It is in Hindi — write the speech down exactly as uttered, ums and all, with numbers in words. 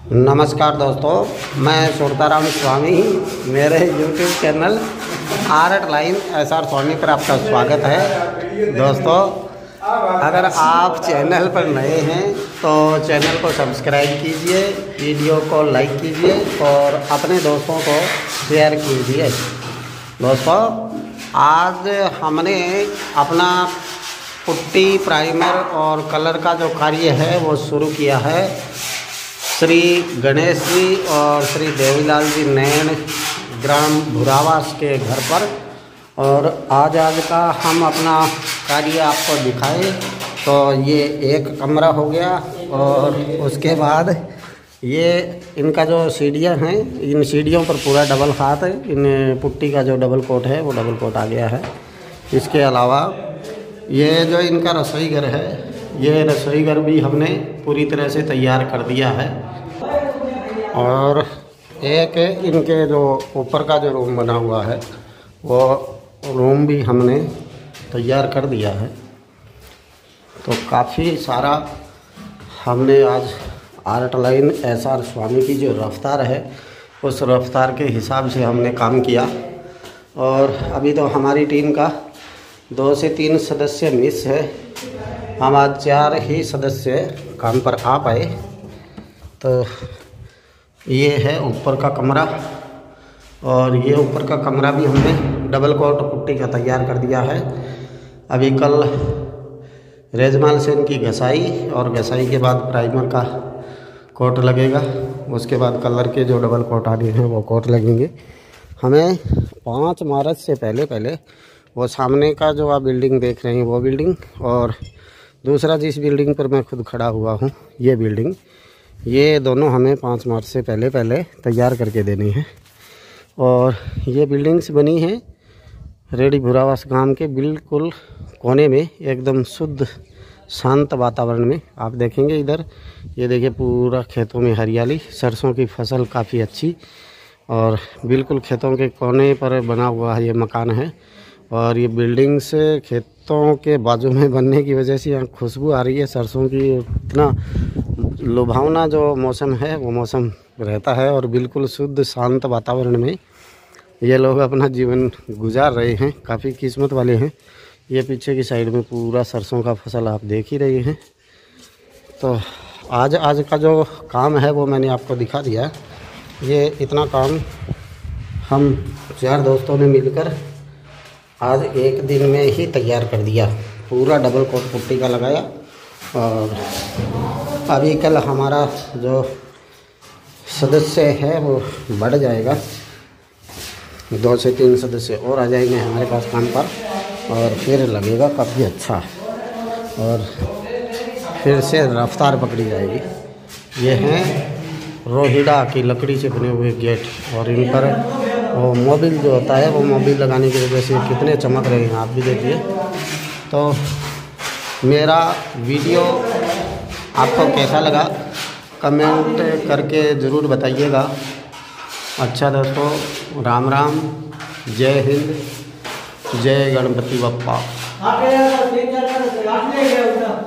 नमस्कार दोस्तों, मैं सुरताराम स्वामी। मेरे YouTube channel art line S R Swami पर आपका स्वागत है। दोस्तों, अगर आप चैनल पर नए हैं तो चैनल को सब्सक्राइब कीजिए, वीडियो को लाइक कीजिए और अपने दोस्तों को शेयर कीजिए। दोस्तों, आज हमने अपना पुट्टी, प्राइमर और कलर का जो कार्य है वो शुरू किया है श्री गणेश जी और श्री देवीलाल जी नैन ग्राम भुरावास के घर पर। और आज आज का हम अपना कार्य आपको दिखाए तो ये एक कमरा हो गया और उसके बाद ये इनका जो सीढ़ियाँ हैं, इन सीढ़ियों पर पूरा डबल हाथ है। इन पुट्टी का जो डबल कोट है वो डबल कोट आ गया है। इसके अलावा ये जो इनका रसोई घर है, ये रसोई घर भी हमने पूरी तरह से तैयार कर दिया है। और एक इनके जो ऊपर का जो रूम बना हुआ है वो रूम भी हमने तैयार कर दिया है। तो काफ़ी सारा हमने आज art line S R Swami की जो रफ्तार है उस रफ्तार के हिसाब से हमने काम किया। और अभी तो हमारी टीम का दो से तीन सदस्य मिस है। हम आज चार ही सदस्य काम पर आ पाए। तो ये है ऊपर का कमरा और ये ऊपर का कमरा भी हमने डबल कोट पुट्टी का तैयार कर दिया है। अभी कल रेजमाल से इनकी घसाई और घसाई के बाद प्राइमर का कोट लगेगा। उसके बाद कलर के जो डबल कोट आगे हैं वो कोट लगेंगे। हमें पाँच मार्च से पहले पहले वो सामने का जो आप बिल्डिंग देख रहे हैं वो बिल्डिंग और दूसरा जिस बिल्डिंग पर मैं खुद खड़ा हुआ हूँ ये बिल्डिंग, ये दोनों हमें पाँच मार्च से पहले पहले तैयार करके देनी है। और ये बिल्डिंग्स बनी हैं रेडी भुरावास गांव के बिल्कुल कोने में, एकदम शुद्ध शांत वातावरण में। आप देखेंगे इधर, ये देखिए पूरा खेतों में हरियाली, सरसों की फसल काफ़ी अच्छी और बिल्कुल खेतों के कोने पर बना हुआ ये मकान है। और ये बिल्डिंग्स खेतों के बाजू में बनने की वजह से यहाँ खुशबू आ रही है सरसों की। इतना लुभावना जो मौसम है वो मौसम रहता है और बिल्कुल शुद्ध शांत वातावरण में ये लोग अपना जीवन गुजार रहे हैं। काफ़ी किस्मत वाले हैं। ये पीछे की साइड में पूरा सरसों का फसल आप देख ही रहे हैं। तो आज आज का जो काम है वो मैंने आपको दिखा दिया। ये इतना काम हम चार दोस्तों ने मिलकर आज एक दिन में ही तैयार कर दिया। पूरा डबल कोट पुट्टी का लगाया और अभी कल हमारा जो सदस्य है वो बढ़ जाएगा, दो से तीन सदस्य और आ जाएंगे हमारे पास काम पर और फिर लगेगा काफ़ी अच्छा और फिर से रफ्तार पकड़ी जाएगी। ये हैं रोहिड़ा की लकड़ी से बने हुए गेट और इन पर वो मोबिल जो होता है वो मोबिल लगाने की वजह से कितने चमक रहे हैं आप भी देखिए। तो मेरा वीडियो आपको कैसा लगा कमेंट करके ज़रूर बताइएगा। अच्छा दोस्तों, राम राम, जय हिंद, जय गणपति बप्पा।